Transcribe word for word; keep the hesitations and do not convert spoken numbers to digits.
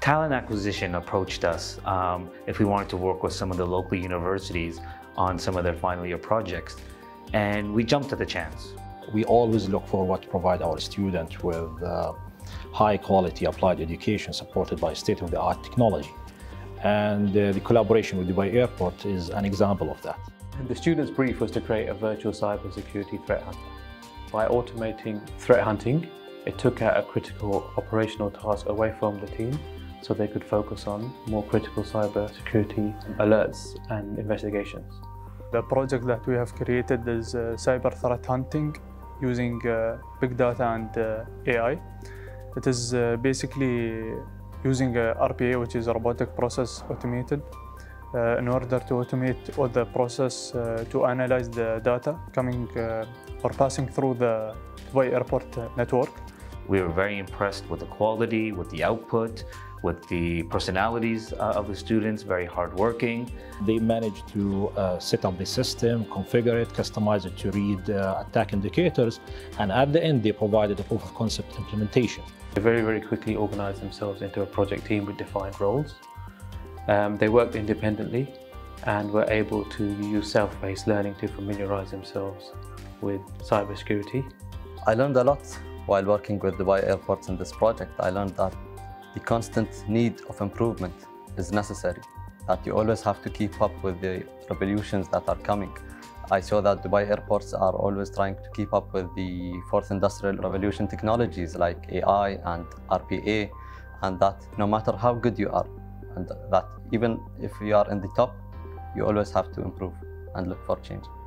Talent acquisition approached us um, if we wanted to work with some of the local universities on some of their final year projects, and we jumped at the chance. We always look forward to provide our students with uh, high quality applied education supported by state-of-the-art technology. And uh, the collaboration with Dubai Airport is an example of that. The students' brief was to create a virtual cybersecurity threat hunter. By automating threat hunting, it took out a critical operational task away from the team so they could focus on more critical cybersecurity alerts and investigations. The project that we have created is uh, cyber threat hunting using uh, big data and uh, A I. It is uh, basically using uh, R P A, which is robotic process automated, uh, in order to automate all the process uh, to analyze the data coming uh, or passing through the Dubai Airport network. We were very impressed with the quality, with the output, with the personalities uh, of the students, very hardworking. They managed to uh, set up the system, configure it, customize it to read uh, attack indicators, and at the end they provided a proof of concept implementation. They very, very quickly organized themselves into a project team with defined roles. Um, they worked independently and were able to use self-paced learning to familiarize themselves with cybersecurity. I learned a lot while working with Dubai Airports in this project. I learned that the constant need of improvement is necessary, that you always have to keep up with the revolutions that are coming. I saw that Dubai Airports are always trying to keep up with the fourth industrial revolution technologies like A I and R P A, and that no matter how good you are, and that even if you are in the top, you always have to improve and look for change.